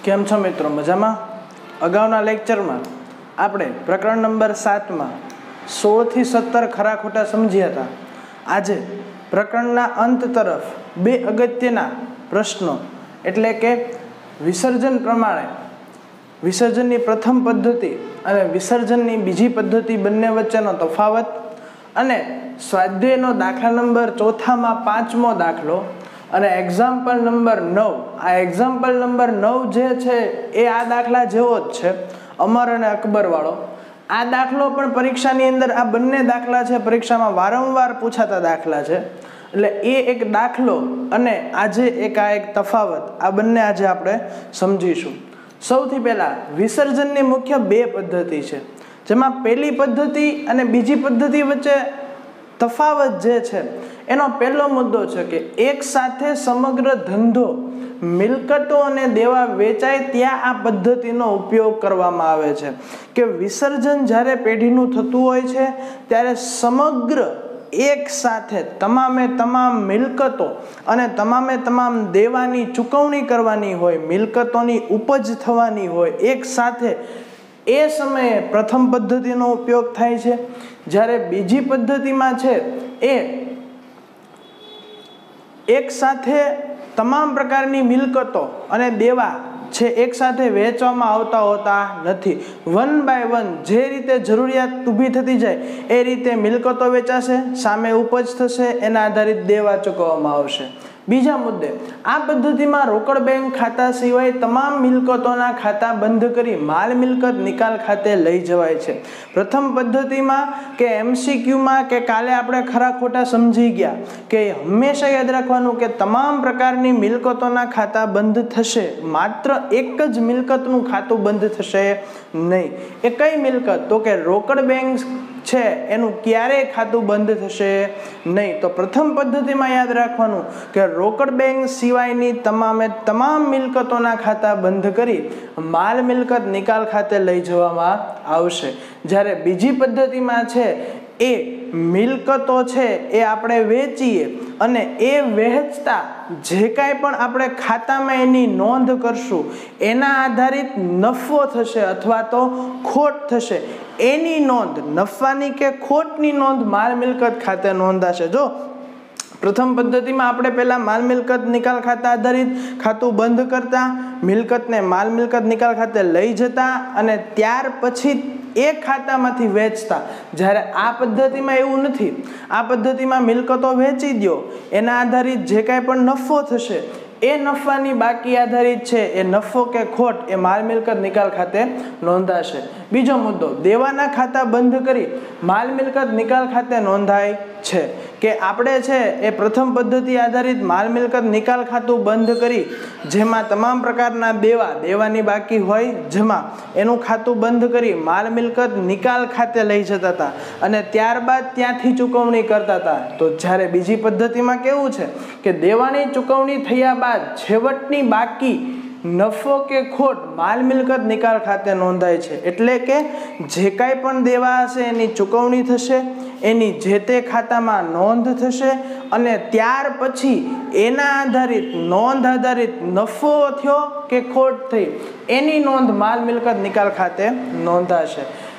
કેમ છો મિત્રો? મજામાં? અગાઉના લેક્ચરમાં આપણે પ્રકરણ નંબર 7માં 16 થી 17 ખરા ખોટા સમજ્યા હતા. આજે પ્રકરણના અંત તરફ બે અગત્યના પ્રશ્નો એટલે કે વિસર્જન પ્રમાણે વિસર્જનની પ્રથમ પદ્ધતિ અને વિસર્જનની બીજી પદ્ધતિ બંને વચ્ચેનો તફાવત અને સ્વાધ્યાયનો દાખલા નંબર 4માં 5મો દાખલો અને એક્ઝામ્પલ નંબર 9. આ એક્ઝામ્પલ નંબર 9 જે છે એ આ દાખલા જેવો જ છે, અમર અને અકબર વાળો. આ દાખલો પણ પરીક્ષાની અંદર, આ બંને દાખલા છે પરીક્ષામાં વારંવાર પૂછાતા દાખલા છે. એટલે એ એક દાખલો અને આજે એક તફાવત, આ બંને આજે આપણે સમજીશું. સૌથી પહેલા વિસર્જનની મુખ્ય બે પદ્ધતિ છે, જેમાં પહેલી પદ્ધતિ અને બીજી પદ્ધતિ વચ્ચે તફાવત જે છે એનો પહેલો મુદ્દો છે કે એક સાથે સમગ્ર ધંધો, મિલકતો અને દેવા વેચાય ત્યાં આ પદ્ધતિનો ઉપયોગ કરવામાં આવે છે. કે વિસર્જન જ્યારે પેઢીનું થતું હોય છે ત્યારે સમગ્ર એક સાથે તમામે તમામ મિલકતો અને તમામે તમામ દેવાની ચૂકવણી કરવાની હોય, મિલકતોની ઉપજ થવાની હોય એક સાથે, એ સમયે પ્રથમ પદ્ધતિનો ઉપયોગ થાય છે. જ્યારે બીજી પદ્ધતિમાં છે એ એક સાથે તમામ પ્રકારની મિલકતો અને દેવા છે એક સાથે વેચવામાં આવતા હોતા નથી. વન બાય વન જે રીતે જરૂરિયાત ઊભી થતી જાય એ રીતે મિલકતો વેચાશે, સામે ઉપજ થશે, એના આધારિત દેવા ચૂકવવામાં આવશે. બીજા મુદ્દે આ પદ્ધતિમાં રોકડ બેંક ખાતા સિવાય તમામ મિલકતોના ખાતા બંધ કરી માલ મિલકત નિકાલ ખાતે લઈ જવાય છે. પ્રથમ પદ્ધતિમાં કે MCQમાં કે કાલે આપણે ખરા ખોટા સમજી ગયા કે હંમેશા યાદ રાખવાનું કે તમામ પ્રકારની મિલકતોના ખાતા બંધ થશે, માત્ર એક જ મિલકતનું ખાતું બંધ થશે નહીં. એ કઈ મિલકત? તો કે રોકડ બેંક છે એનું ક્યારેય ખાતું બંધ થશે નહીં. તો પ્રથમ પદ્ધતિમાં યાદ રાખવાનું કે રોકડ બેંક સિવાયની તમામે તમામ મિલકતોના ખાતા બંધ કરી માલ મિલકત નિકાલ ખાતે લઈ જવામાં આવશે. જ્યારે બીજી પદ્ધતિમાં છે એ મિલકતો છે એ આપણે વેચીએ અને એ વહેંચતા જે કાંઈ પણ આપણે ખાતામાં એની નોંધ કરશું એના આધારિત નફો થશે અથવા તો ખોટ થશે, એની નોંધ, નફાની કે ખોટની નોંધ માલ મિલકત ખાતે નોંધાશે. જો પ્રથમ પદ્ધતિમાં આપણે પહેલા માલ મિલકત નિકાલ ખાતા આધારિત ખાતું બંધ કરતા, મિલકતને માલ મિલકત નિકાલ ખાતે લઈ જતા અને ત્યાર પછી એ ખાતામાંથી વેચતા. જ્યારે આ પદ્ધતિમાં એવું નથી. આ પદ્ધતિમાં મિલકતો વેચી દો, એના આધારિત જે કાંઈ પણ નફો થશે એ નફાની બાકી આધારિત છે એ નફો કે ખોટ એ માલ મિલકત નિકાલ ખાતે નોંધાશે. બીજો મુદ્દો, દેવાના ખાતા બંધ કરી માલ મિલકત નિકાલ ખાતે નોંધાય છે. કે આપણે છે એ પ્રથમ પદ્ધતિ આધારિત માલ મિલકત નિકાલ ખાતું બંધ કરી જેમાં તમામ પ્રકારના દેવાની બાકી હોય જેમાં એનું ખાતું બંધ કરી માલ મિલકત નિકાલ ખાતે લઈ જતા હતા અને ત્યારબાદ ત્યાંથી ચૂકવણી કરતા હતા. તો જ્યારે બીજી પદ્ધતિમાં કેવું છે કે દેવાની ચૂકવણી થયા બાદ છેવટની બાકી નફો કે ખોટ માલ મિલકત નિકાલ ખાતે નોંધાય છે. એટલે કે જે કાંઈ પણ દેવા હશે એની ચૂકવણી થશે, એની જે તે ખાતામાં નોંધ થશે અને ત્યાર પછી એના આધારિત નોંધ આધારિત નફો થયો કે ખોટ થઈ એની નોંધ માલ મિલકત નિકાલ ખાતે નોંધાશે.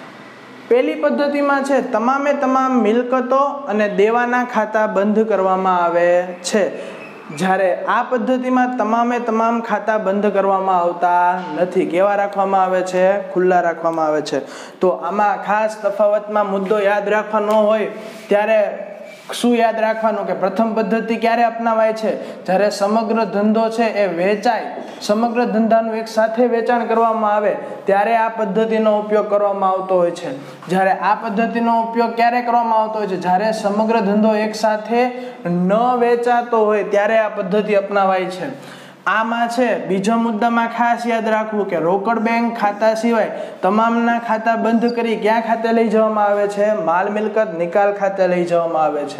પહેલી પદ્ધતિમાં છે તમામે તમામ મિલકતો અને દેવાના ખાતા બંધ કરવામાં આવે છે. જ્યારે આ પદ્ધતિમાં તમામે તમામ ખાતા બંધ કરવામાં આવતા નથી. કેવા રાખવામાં આવે છે? ખુલ્લા રાખવામાં આવે છે. તો આમાં ખાસ તફાવતમાં મુદ્દો યાદ રાખવાનો હોય ત્યારે શું યાદ રાખવાનું કે પ્રથમ પદ્ધતિ ક્યારે અપનાવાય છે? જ્યારે સમગ્ર ધંધો છે એ વેચાય, સમગ્ર ધંધાનું એક સાથે વેચાણ કરવામાં આવે ત્યારે આ પદ્ધતિનો ઉપયોગ કરવામાં આવતો હોય છે. જ્યારે આ પદ્ધતિનો ઉપયોગ ક્યારે કરવામાં આવતો હોય છે? જ્યારે સમગ્ર ધંધો એક સાથે ન વેચાતો હોય ત્યારે આ પદ્ધતિ અપનાવાય છે. આમાં છે બીજા મુદ્દામાં ખાસ યાદ રાખવું કે રોકડ બેંક ખાતા સિવાય તમામના ખાતા બંધ કરી ક્યાં ખાતે લઈ જવામાં આવે છે? માલ મિલકત નિકાલ ખાતે લઈ જવામાં આવે છે.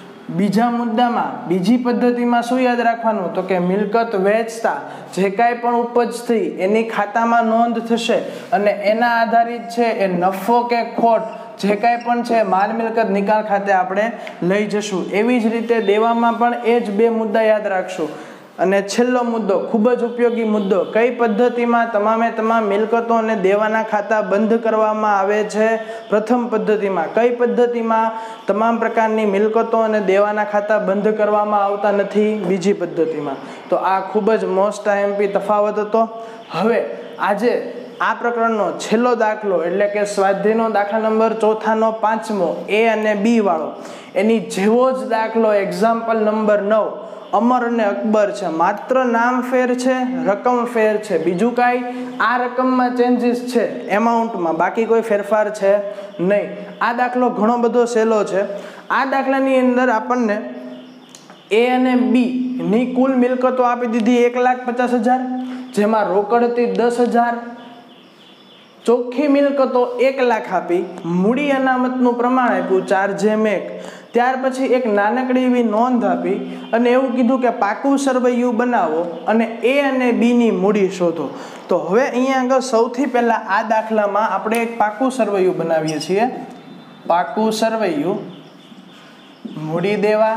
બીજા મુદ્દામાં બીજી પદ્ધતિમાં શું યાદ રાખવાનું? તો કે મિલકત વેચતા જે કાંઈ પણ ઉપજ થઈ એની ખાતામાં નોંધ થશે અને એના આધારિત છે એ નફો કે ખોટ જે કાંઈ પણ છે માલ મિલકત નિકાલ ખાતે આપણે લઈ જશું. એવી જ રીતે દેવામાં પણ એ જ બે મુદ્દા યાદ રાખશું. અને છેલ્લો મુદ્દો ખૂબ જ ઉપયોગી મુદ્દો, કઈ પદ્ધતિમાં તમામે તમામ મિલકતો અને દેવાના ખાતા બંધ કરવામાં આવે છે? પ્રથમ પદ્ધતિમાં. કઈ પદ્ધતિમાં તમામ પ્રકારની મિલકતો અને દેવાના ખાતા બંધ કરવામાં આવતા નથી? બીજી પદ્ધતિમાં. તો આ ખૂબ જ મોસ્ટ આઈએમપી તફાવત હતો. હવે આજે આ પ્રકરણનો છેલ્લો દાખલો એટલે કે સ્વાધ્યાયનો દાખલા નંબર 4નો 5મો A અને B વાળો, એની જેવો જ દાખલો એક્ઝામ્પલ નંબર 9 અમર અને અકબર છે. માત્ર નામ ફેર છે, રકમ ફેર છે, બીજું કાંઈ આ રકમમાં ચેન્જીસ છે એમાઉન્ટમાં, બાકી કોઈ ફેરફાર છે નહીં. આ દાખલો ઘણો બધો સહેલો છે. આ દાખલાની અંદર આપણને A અને B ની કુલ મિલકતો આપી દીધી 1,50,000, જેમાં રોકડ હતી 10,000, ચોખ્ખી મિલકતો 1,00,000 આપી, મૂડી અનામતનું પ્રમાણ આપ્યું 4:1. ત્યાર પછી એક નાનકડી એવી નોંધ આપી અને એવું કીધું કે પાકું સરવૈયું બનાવો અને A અને B ની મૂડી શોધો. તો હવે અહીંયા આગળ સૌથી પહેલા આ દાખલામાં આપણે એક પાકું સરવૈયું બનાવીએ છીએ. પાકું સરવૈયું, મૂડી દેવા,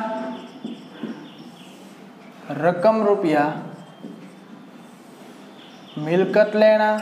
રકમ રૂપિયા, મિલકત લેણા,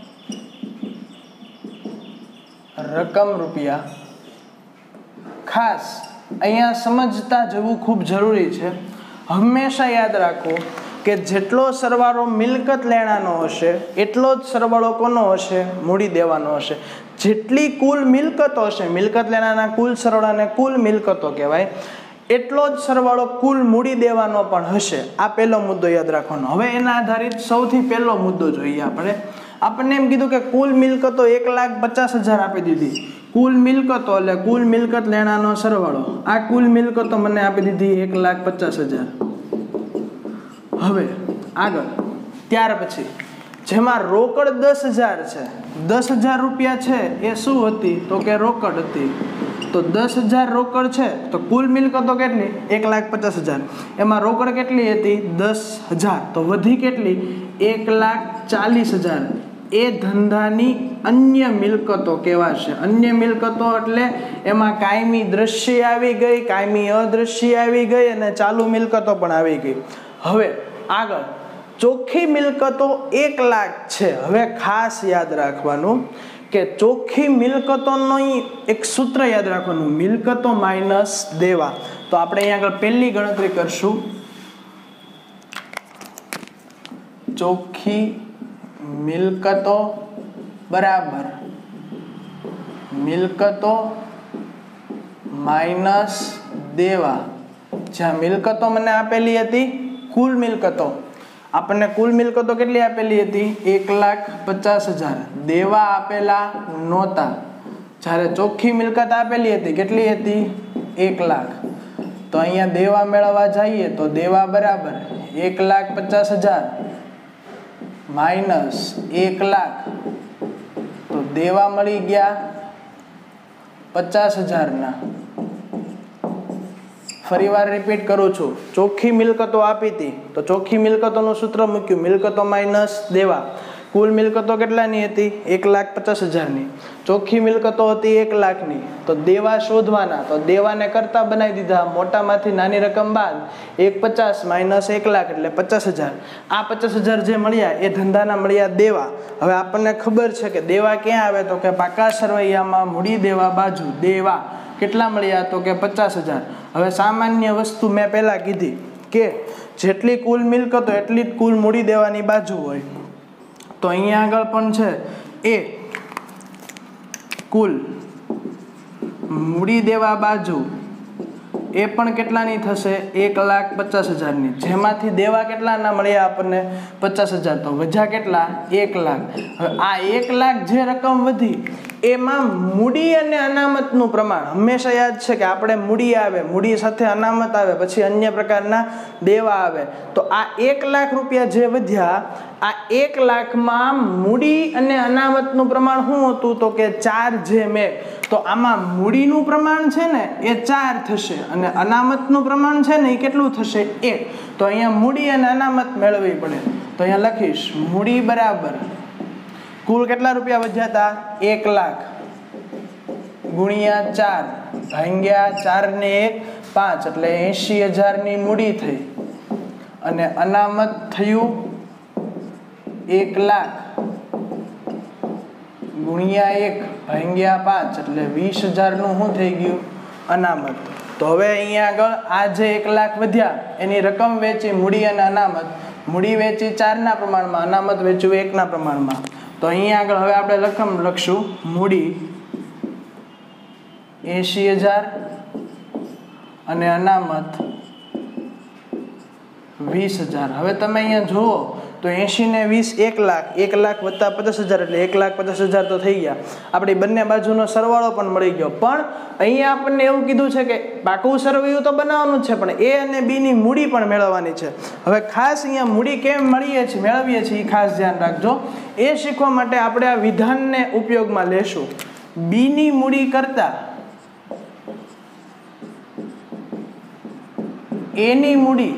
રકમ રૂપિયા. ખાસ અહીંયા સમજતા જવું ખૂબ જરૂરી છે. હંમેશા યાદ રાખો કે જેટલો સરવાળો મિલકત લેણાનો હશે એટલો જ સરવાળો કોનો હશે? મૂડી દેવાનો હશે. જેટલી કુલ મિલકતો હશે, મિલકત લેણાના કુલ સરવાળાને કુલ મિલકતો કહેવાય, એટલો જ સરવાળો કુલ મૂડી દેવાનો પણ હશે. આ પહેલો મુદ્દો યાદ રાખવાનો. હવે એના આધારિત સૌથી પહેલો મુદ્દો જોઈએ આપણે. આપણને એમ કીધું કે કુલ મિલકતો 1,50,000 આપી દીધી. કુલ મિલકતો એટલે કુલ મિલકત લેણાનો સરવાળો. આ કુલ મિલકતો મને આપી દીધી 1,50,000. હવે આગળ ત્યાર પછી જેમાં રોકડ 10,000 છે, 10,000 રૂપિયા છે એ શું હતી? તો કે રોકડ હતી. તો 10,000 રોકડ છે તો કુલ મિલકતો કેટલી? 1,50,000. એમાં રોકડ કેટલી હતી? 10,000. તો વધી કેટલી? 1,40,000. એ ધંધાની અન્ય મિલકતો કહેવાશે. અન્ય મિલકતો એટલે એમાં કાયમી દ્રશ્ય આવી ગઈ, કાયમી અદ્રશ્ય આવી ગઈ અને ચાલુ મિલકતો પણ આવી ગઈ. હવે આગળ ચોખ્ખી મિલકતો 1,00,000 છે. હવે ખાસ યાદ રાખવાનું કે ચોખ્ખી મિલકતોનો એક સૂત્ર યાદ રાખવાનું, મિલકતો માઇનસ દેવા. તો આપણે અહીંયા આગળ પહેલી ગણતરી કરશું. ચોખ્ખી મિલકતો બરાબર મિલકતો માઇનસ દેવા. જ્યાં મિલકતો મને આપેલી હતી કુલ મિલકતો, આપણને કુલ મિલકતો કેટલી આપેલી હતી? 1,50,000. દેવા આપેલા નહોતા. જ્યારે ચોખ્ખી મિલકત આપેલી હતી કેટલી હતી? 1,00,000. તો અહીંયા દેવા મેળવવા જઈએ તો દેવા બરાબર 1,50,000 માઇનસ 1,00,000. તો દેવા મળી ગયા 50,000 ફરી વાર રિપીટ કરું છું. ચોખ્ખી મિલકતો આપી હતી તો ચોખ્ખી મિલકતોનું સૂત્ર મૂક્યું, મિલકતો માઇનસ દેવા. કુલ મિલકતો કેટલાની હતી? 1,50,000ની. ચોખ્ખી મિલકતો હતી 1,00,000ની. તો દેવા શોધવાના. તો દેવાને કરતા બનાવી દીધા. મોટામાંથી નાની રકમ બાદ 1,50 માઇનસ 1,00,000 એટલે 50,000. આ 50,000 જે મળ્યા એ ધંધાના મળ્યા દેવા. હવે આપણને ખબર છે કે દેવા ક્યાં આવે? તો કે પાકા સરવૈયામાં મૂડી દેવા બાજુ દેવા. કેટલા મળ્યા? તો કે 50,000. હવે સામાન્ય વસ્તુ મેં પહેલા કીધી કે જેટલી કુલ મિલકતો એટલી જ કુલ મૂડી દેવાની બાજુ હોય. તો અહીંયા આગળ પણ છે એ કુલ મૂડી દેવા બાજુ એ પણ કેટલાની થશે? 1,50,000ની. જેમાંથી દેવા કેટલાના મળ્યા આપણને? 50,000. તો વધ્યા કેટલા? 1,00,000. હવે આ 1,00,000 જે રકમ વધી એમાં મૂડી અને અનામતનું પ્રમાણ હંમેશા યાદ છે કે આપણે મૂડી આવે, મૂડી સાથે અનામત આવે, પછી અન્ય પ્રકારના દેવા આવે. તો આ 1,00,000 રૂપિયા જે વધ્યા, આ 1,00,000માં મૂડી અને અનામતનું પ્રમાણ શું હતું? તો કે 4:1. તો આમાં મૂડીનું પ્રમાણ છે ને એ 4 થશે અને અનામતનું પ્રમાણ છે ને એ કેટલું થશે? 1. તો અહીંયા મૂડી અને અનામત મેળવવી પડે. તો અહીંયા લખીશ મૂડી બરાબર કુલ કેટલા રૂપિયા વધ્યા હતા? 1,00,000 ગુણ્યા 4 ભાગ્યા 4 ને 1 5 એટલે 80,000ની મૂડી થઈ. અને અનામત થયું 1,00,000 ગુણ્યા 1 ભાગ્યા 5 એટલે 20,000 નું શું થઈ ગયું અનામત. તો હવે અહીંયા આગળ આ જે 1,00,000 વધ્યા એની રકમ વેચી મૂડી અને અનામત. મૂડી વેચી 4 ના પ્રમાણમાં, અનામત વેચ્યું 1 ના પ્રમાણમાં. તો અહીંયા આગળ હવે આપણે રકમ લખશું મૂડી 80,000 અને અનામત 20,000. હવે તમે અહીંયા જુઓ તો 80 ને 20 1,00,000, 1,00,000 વત્તા 50,000 એટલે 1,50,000 તો થઈ ગયા. આપણી બંને બાજુનો સરવાળો પણ મળી ગયો. પણ અહીંયા આપણને એવું કીધું છે કે પાકું સરવૈયું તો બનાવવાનું છે, પણ એ અને બી ની મૂડી પણ મેળવવાની છે. હવે ખાસ અહીંયા મૂડી કેમ મેળવીએ છીએ એ ખાસ ધ્યાન રાખજો. એ શીખવા માટે આપણે આ વિધાનને ઉપયોગમાં લેશું. બી ની મૂડી કરતા એ ની મૂડી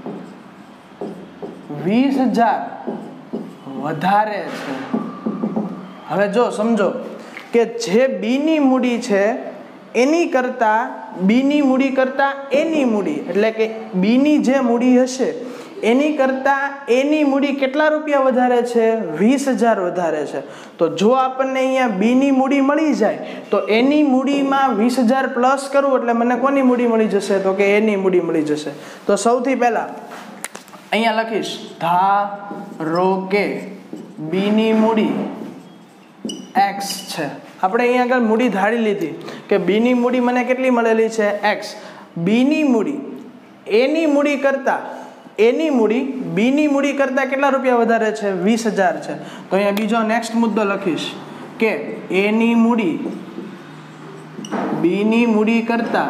20,000 વધારે છે. હવે જો સમજો કે જે બી ની મૂડી છે એની કરતા બી ની મૂડી કરતા એની મૂડી, એટલે કે બી ની જે મૂડી હશે એની કરતા એની મૂડી કેટલા રૂપિયા વધારે છે? 20,000 વધારે છે. તો જો આપણને અહીંયા બી ની મૂડી મળી જાય તો એની મૂડીમાં 20,000 પ્લસ કરું એટલે મને કોની મૂડી મળી જશે? તો કે એની મૂડી મળી જશે. તો સૌથી પહેલા અહીંયા લખીશ ધારો કે બી ની મૂડી x છે. આપણે અહીંયા આગળ મૂડી ધારી લીધી કે બી ની મૂડી મને કેટલી મળેલી છે? x. બી ની મૂડી એની મૂડી કરતા એની મૂડી બી ની મૂડી કરતા કેટલા રૂપિયા વધારે છે? 20,000 છે. તો અહીંયા બીજો નેક્સ્ટ મુદ્દો લખીશ કે એની મૂડી બી ની મૂડી કરતા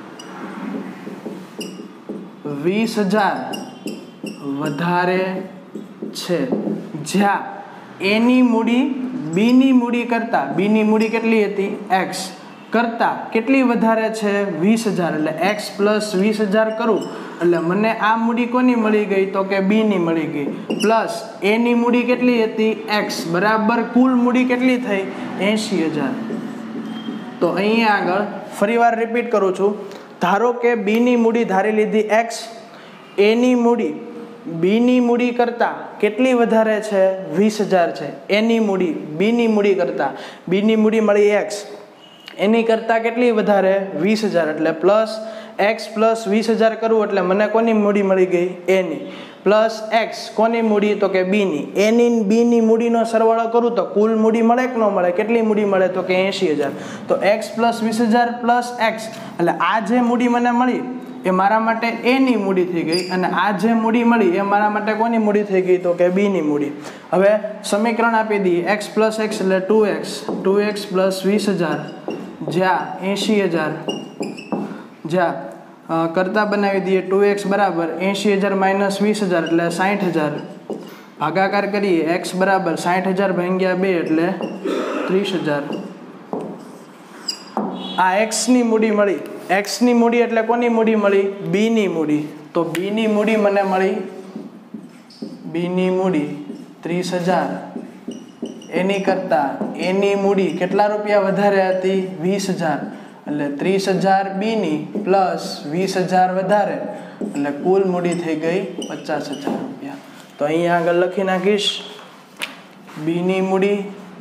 20,000 વધારે છે. જ્યાં એની મૂડી બી ની મૂડી કરતા, બી ની મૂડી કેટલી હતી? x કરતા કેટલી વધારે છે? 20,000. એટલે x પ્લસ 20,000 કરું એટલે મને આ મૂડી કોની મળી ગઈ? તો કે બી ની મળી ગઈ. પ્લસ એની મૂડી કેટલી હતી? x બરાબર કુલ મૂડી કેટલી થઈ? 80,000. તો અહીંયા આગળ ફરીવાર રિપીટ કરું છું. ધારો કે બી ની મૂડી ધારી લીધી x, એની મૂડી બી ની મૂડી કરતા કેટલી વધારે છે? 20,000 છે. એની મૂડી બી ની મૂડી કરતા, બી ની મૂડી મળી x, એની કરતા કેટલી વધારે? 20,000. એટલે પ્લસ x પ્લસ 20,000 કરવું એટલે મને કોની મૂડી મળી ગઈ? એની. પ્લસ x કોની મૂડી? તો કે બી ની. એની બી ની મૂડીનો સરવાળો કરું તો કુલ મૂડી મળે કે ન મળે? કેટલી મૂડી મળે? તો કે 80,000. તો x પ્લસ 20,000 પ્લસ x એટલે આ જે મૂડી મને મળી એ મારા માટે એ ની મૂડી થઈ ગઈ, અને આ જે મૂડી મળી એ મારા માટે કોની મૂડી થઈ ગઈ? તો કે બી ની મૂડી. હવે સમીકરણ આપી દઈએ x પ્લસ x એટલે 2x પ્લસ 20,000 જ્યાં 80,000 જ્યાં કરતા બનાવી દઈએ 2x બરાબર 80,000 માઇનસ 20,000 એટલે 60,000. ભાગાકાર કરીએ x બરાબર 60,000 ભાગ્યા 2 એટલે 30,000. આ x ની મૂડી મળી. x ની મૂડી એટલે કોની મૂડી મળી? બી ની મૂડી. તો બી ની મૂડી મને મળી, બી ની મૂડી 30,000. એની કરતા એની મૂડી કેટલા રૂપિયા વધારે હતી? 20,000. એટલે 30,000 બી ની પ્લસ 20,000 વધારે એટલે કુલ મૂડી થઈ ગઈ 50,000 રૂપિયા. તો અહીંયા આગળ લખી નાખીશ બી ની મૂડી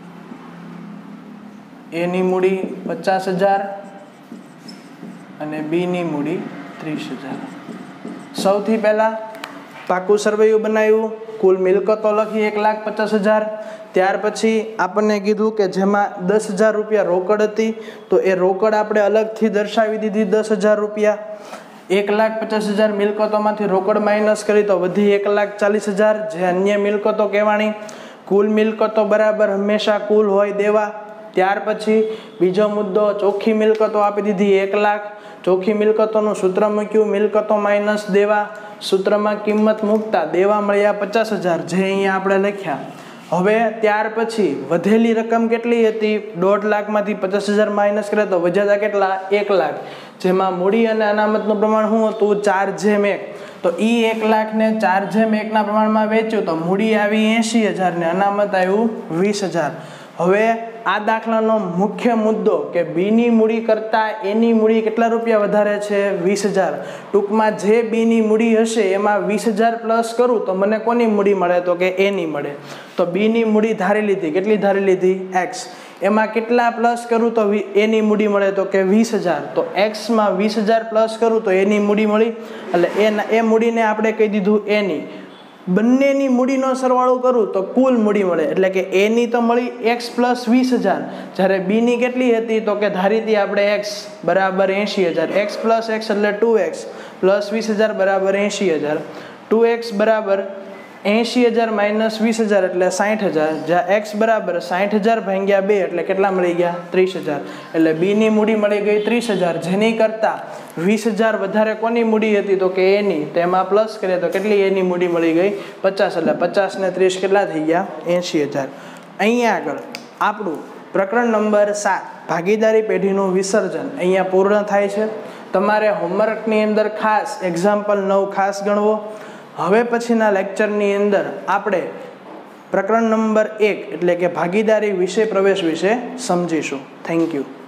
એની મૂડી 50,000 અને બી ની મૂડી 30,000. સૌથી પહેલા પાકું સરવૈયું બનાવ્યું, કુલ મિલકતો લખી 1,50,000. ત્યાર પછી આપણને કીધું કે જેમાં 10,000 રૂપિયા રોકડ હતી તો એ રોકડ આપણે અલગથી દર્શાવી દીધી 10,000 રૂપિયા. 1,50,000 મિલકતોમાંથી રોકડ માઇનસ કરી તો વધી 1,40,000 જે અન્ય મિલકતો કહેવાની. કુલ મિલકતો બરાબર હંમેશા કુલ હોય દેવા. ત્યાર પછી બીજો મુદ્દો ચોખ્ખી મિલકતો આપી દીધી 1,00,000. ચોખ્ખી મિલકતોનું સૂત્ર મૂક્યું, મિલકતો માઇનસ દેવા. સૂત્રમાં કિંમત મૂકતા દેવા મળ્યા 50,000 જે અહીંયા આપણે લખ્યા. હવે ત્યાર પછી વધેલી રકમ કેટલી હતી? 1,50,000 માંથી 50,000 માઇનસ કરે તો વધ્યા કેટલા? 1,00,000. જેમાં મૂડી અને અનામતનું પ્રમાણ શું હતું? 4/1. તો એ 1,00,000 ને 4/1 પ્રમાણમાં વેચ્યું તો મૂડી આવી 80,000 ને અનામત આવ્યું 20,000. હવે આ દાખલાનો મુખ્ય મુદ્દો કે બી ની મૂડી કરતાં એની મૂડી કેટલા રૂપિયા વધારે છે? 20,000. ટૂંકમાં જે બી ની મૂડી હશે એમાં 20,000 પ્લસ કરું તો મને કોની મૂડી મળે? તો કે એની મળે. તો બી ની મૂડી ધારી લીધી. કેટલી ધારી લીધી? x. એમાં કેટલા પ્લસ કરું તો એની મૂડી મળે? તો કે 20,000. તો x માં 20,000 પ્લસ કરું તો એની મૂડી મળી. એટલે એ મૂડીને આપણે કહી દીધું એની. બંનેની મૂડીનો સરવાળો કરું તો કુલ મૂડી મળે. એટલે કે એની તો મળી x પ્લસ 20,000. જ્યારે બી ની કેટલી હતી? તો કે ધારી હતી આપણે x બરાબર 80,000. x પ્લસ x એટલે 2x પ્લસ 20,000 બરાબર 80,000. 2x બરાબર 80,000 માઇનસ 20,000 એટલે 60,000. જ્યાં x બરાબર 60,000 ભાગ્યા 2 એટલે કેટલા મળી ગયા? 30,000. એટલે બી ની મૂડી મળી ગઈ 30,000. જેની કરતા 20,000 વધારે કોની મૂડી હતી? તો કે એની. તેમાં પ્લસ કરીએ તો કેટલી એની મૂડી મળી ગઈ? 50. એટલે 50 ને 30 કેટલા થઈ ગયા? 80,000. અહીંયા આગળ આપણું પ્રકરણ નંબર 7 ભાગીદારી પેઢીનું વિસર્જન અહીંયા પૂર્ણ થાય છે. તમારે હોમવર્કની અંદર ખાસ એક્ઝામ્પલ 9 ખાસ ગણવો. હવે પછીના લેક્ચરની અંદર આપણે પ્રકરણ નંબર 1 એટલે કે ભાગીદારી વિષય પ્રવેશ વિશે સમજીશું. Thank you.